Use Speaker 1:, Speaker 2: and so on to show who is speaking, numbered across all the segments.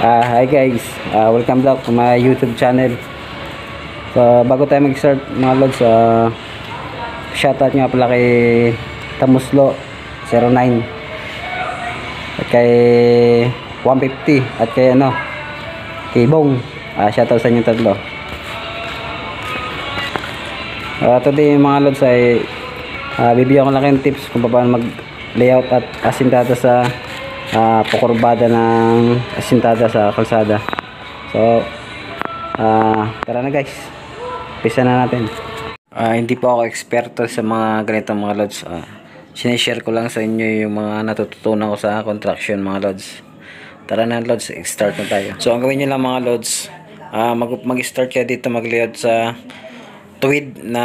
Speaker 1: Hi guys, welcome back to my YouTube channel. So bago tayo mag-start mga lods, shoutout nga pala kay Tamuslo 09 at kay 150 at kay kay Bong. Shoutout sa inyo tatlo. Today mga lods ay bibigyan ko lang kayong tips kung paano mag layout at asintado sa pakurbada ng asintada sa kalsada. So tara na guys, umpisa na natin. Hindi po ako eksperto sa mga ganitong mga lods. Sinishare ko lang sa inyo yung mga natututunan ko sa construction mga lods. Tara na lods, start na tayo. So ang gawin nyo lang mga lods, mag-start kayo dito mag-layout sa tuwid na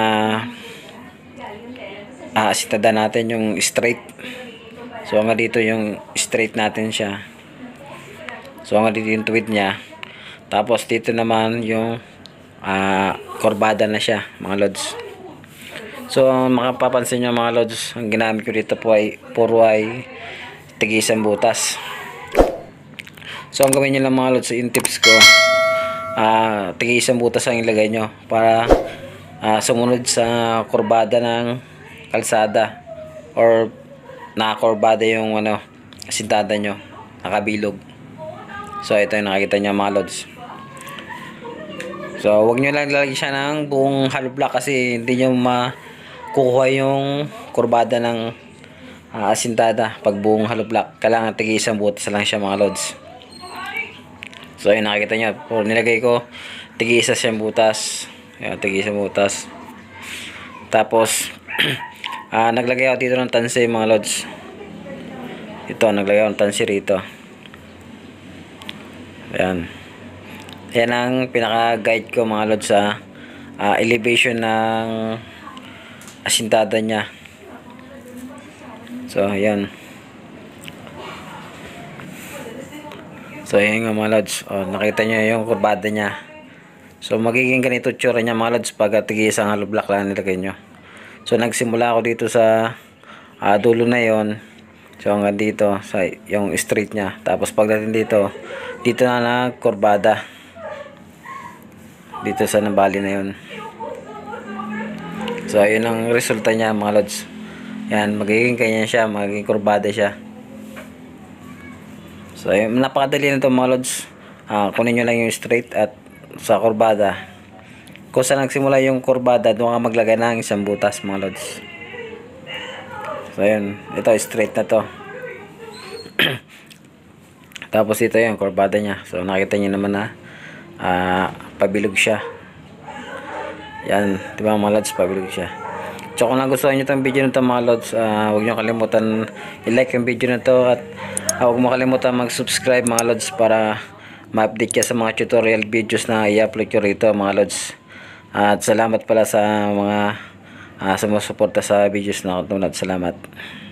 Speaker 1: asintada natin, yung straight. So nga dito yung straight natin siya. So nga dito yung tuwid niya. Tapos dito naman yung kurbada na siya mga lods. So makapapansin nyo mga lods, ang ginamit ko dito po ay puro ay tigisang butas. So ang gawin nyo lang mga lods, yung tips ko, tigisang butas ang ilagay nyo para sumunod sa kurbada ng kalsada or nakakurbada yung asintada nyo, nakabilog. So ito yung nakikita nyo mga lods. So huwag nyo lang lalagyan siya ng buong hollow block kasi hindi nyo makukuha yung kurbada ng asintada pag buong hollow block. Kailangan tig-isang butas lang siya mga lods. So yun nakikita nyo, nilagay ko tig-isa siyang butas. Ayan, tig-isang butas. Tapos naglagay ako dito ng tansi mga lods. Ito, naglagay ako ng tansi rito. Ayan. Ayan ang pinaka-guide ko mga lods sa elevation ng asintada niya. So, ayan. So, ayan nga mga lods. Nakita nyo yung kurbada niya. So, magiging ganito tsura niya mga lods pag tig-isang hollow block lang nilagay nyo. So nagsimula ako dito sa dulo na yon. So hanggang dito sa yung straight niya. Tapos pagdating dito na nagkurbada. Dito sa nabali na yon. So ayun ang resulta niya mga lods. Yan, magiging kanya siya, magiging kurbada siya. So ayun, napakadali na ito mga lods. Kunin nyo lang yung straight at sa kurbada. Kung saan nagsimula yung kurbada, doon ka maglagay ng isang butas mga lods. So yun, ito straight na to. Tapos ito yung kurbada niya. So nakita niyo naman na pabilog siya. Yan, di ba mga lods, pabilog siya. So kung nagustuhan niyo itong video na ito mga lods, huwag niyo kalimutan i-like yung video na to at huwag mo kalimutan mag-subscribe mga lods para ma-update ka sa mga tutorial videos na i-upload ko rito mga lods. At salamat pala sa mga sumusuporta sa videos na tulad. Salamat.